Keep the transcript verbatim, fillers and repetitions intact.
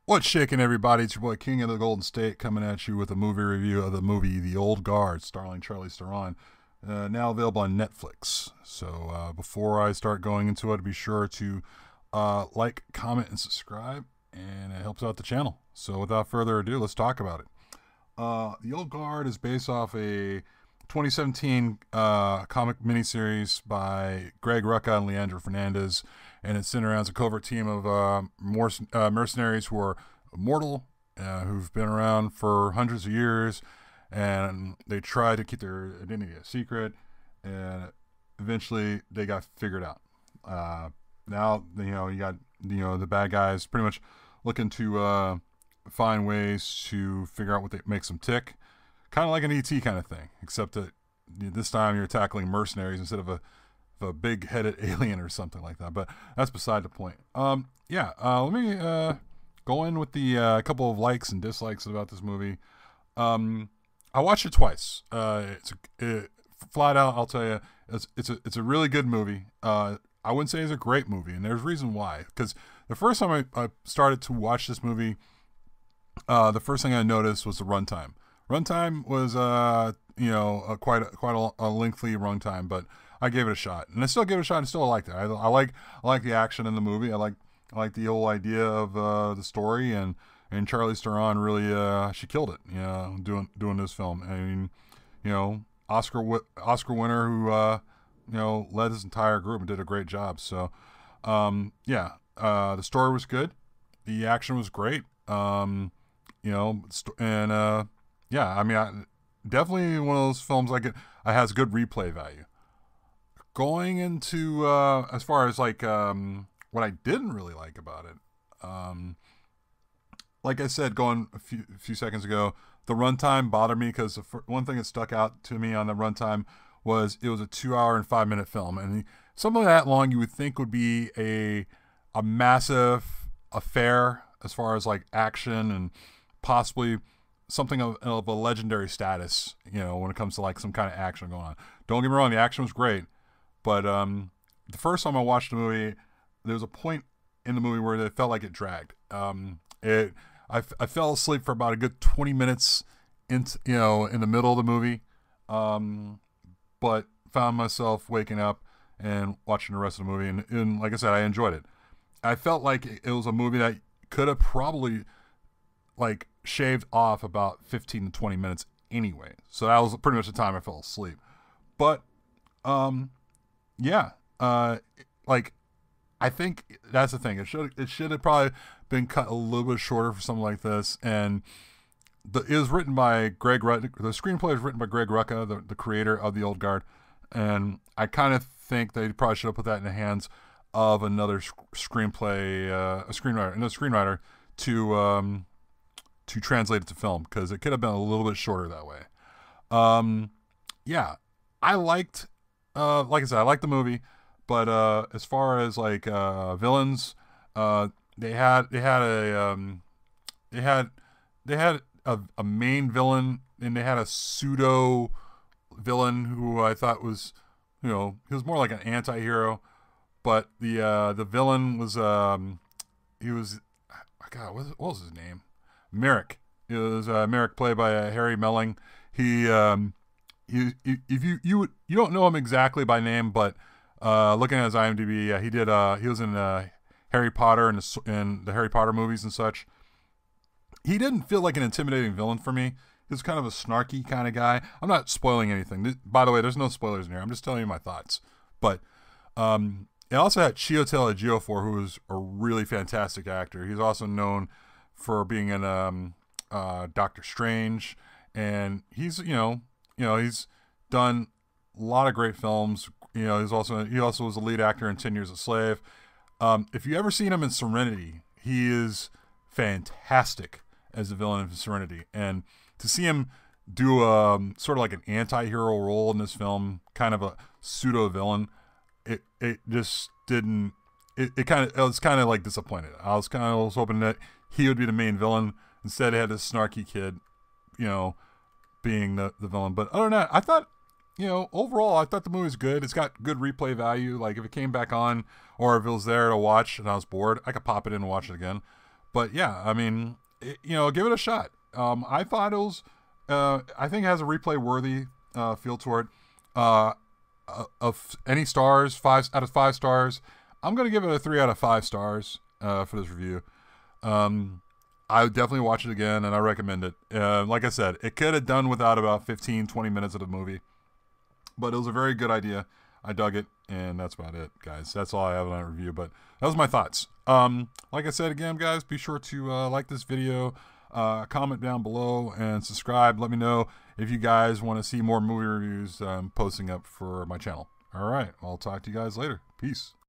What's shaking, everybody? It's your boy King of the Golden State coming at you with a movie review of the movie The Old Guard, starring Charlize Theron, uh, now available on Netflix. So uh, before I start going into it, be sure to uh, like, comment, and subscribe, and it helps out the channel. So without further ado, let's talk about it. Uh, the Old Guard is based off a twenty seventeen uh, comic miniseries by Greg Rucka and Leandro Fernandez, and it's centered around a covert team of uh, more, uh, mercenaries who are immortal, uh, who've been around for hundreds of years, and they try to keep their identity a secret, and eventually they got figured out. Uh, now, you know, you got, you know, the bad guys pretty much looking to uh, find ways to figure out what they, makes them tick. Kind of like an E T kind of thing, except that this time you're tackling mercenaries instead of a, of a big-headed alien or something like that. But that's beside the point. Um, yeah, uh, let me uh, go in with the uh, couple of likes and dislikes about this movie. Um, I watched it twice. Uh, it's a, it, flat out, I'll tell you, it's it's a it's a really good movie. Uh, I wouldn't say it's a great movie, and there's a reason why. Because the first time I, I started to watch this movie, uh, the first thing I noticed was the runtime. Runtime was, uh, you know, a quite a, quite a, a lengthy runtime, but I gave it a shot, and I still give it a shot, and still like it. I, I like I like the action in the movie. I like I like the whole idea of uh, the story, and and Charlize Theron really uh, she killed it, you know, doing doing this film. I mean, you know, Oscar Oscar winner who uh, you know led his entire group and did a great job. So, um, yeah, uh, the story was good, the action was great, um, you know, and uh, yeah, I mean, I, definitely one of those films like it. It has good replay value. Going into uh, as far as like um, what I didn't really like about it, um, like I said, going a few a few seconds ago, the runtime bothered me because the fir- one thing that stuck out to me on the runtime was it was a two-hour and five-minute film, and something that long you would think would be a a massive affair as far as like action and possibly something of, of a legendary status, you know, when it comes to like some kind of action going on. Don't get me wrong, the action was great. But um, the first time I watched the movie, there was a point in the movie where it felt like it dragged. Um, it, I, I fell asleep for about a good twenty minutes, into you know, in the middle of the movie, um, but found myself waking up and watching the rest of the movie. And, and like I said, I enjoyed it. I felt like it was a movie that could have probably like shaved off about fifteen to twenty minutes anyway. So that was pretty much the time I fell asleep. But um. Yeah, uh, like I think that's the thing. It should it should have probably been cut a little bit shorter for something like this. And the, it was written by Greg Rucka. The screenplay was written by Greg Rucka, the, the creator of The Old Guard. And I kind of think they probably should have put that in the hands of another sc- screenplay, uh, a screenwriter, another screenwriter to um, to translate it to film, because it could have been a little bit shorter that way. Um, yeah, I liked. Uh, like I said, I like the movie, but uh, as far as like uh, villains, uh, they had they had a um, they had they had a, a main villain, and they had a pseudo villain who I thought was, you know, he was more like an anti-hero, but the uh, the villain was um, he was, God, what was, what was his name? Merrick. It was uh, Merrick, played by uh, Harry Melling. He um. You, if you you you don't know him exactly by name, but uh, looking at his IMDb, yeah, he did. Uh, he was in uh, Harry Potter and the, in the Harry Potter movies and such. He didn't feel like an intimidating villain for me. He was kind of a snarky kind of guy. I'm not spoiling anything. By the way, there's no spoilers in here. I'm just telling you my thoughts. But um, it also had Chiwetel Ejiofor, who is a really fantastic actor. He's also known for being in um, uh, Doctor Strange, and he's you know. You know, he's done a lot of great films. You know, he's also he also was a lead actor in Ten Years a Slave. Um, if you ever seen him in Serenity, he is fantastic as the villain in Serenity. And to see him do um, sort of like an anti-hero role in this film, kind of a pseudo villain, it it just didn't. It, it kind of it was kind of like disappointed. I was kind of was hoping that he would be the main villain. Instead, it had this snarky kid, you know, being the, the villain. But other than that, I thought, you know, overall, I thought the movie was good. It's got good replay value. Like, if it came back on, or if it was there to watch and I was bored, I could pop it in and watch it again. but yeah, I mean, it, you know, give it a shot. Um, I thought it was, uh, I think it has a replay worthy uh, feel to it. Uh, of any stars, five out of five stars, I'm gonna give it a three out of five stars uh, for this review. Um, I would definitely watch it again, and I recommend it. Uh, like I said, it could have done without about fifteen, twenty minutes of the movie, but it was a very good idea. I dug it, and that's about it, guys. That's all I have on that review, but that was my thoughts. Um, like I said again, guys, be sure to uh, like this video, uh, comment down below, and subscribe. Let me know if you guys want to see more movie reviews um, posting up for my channel. All right, I'll talk to you guys later. Peace.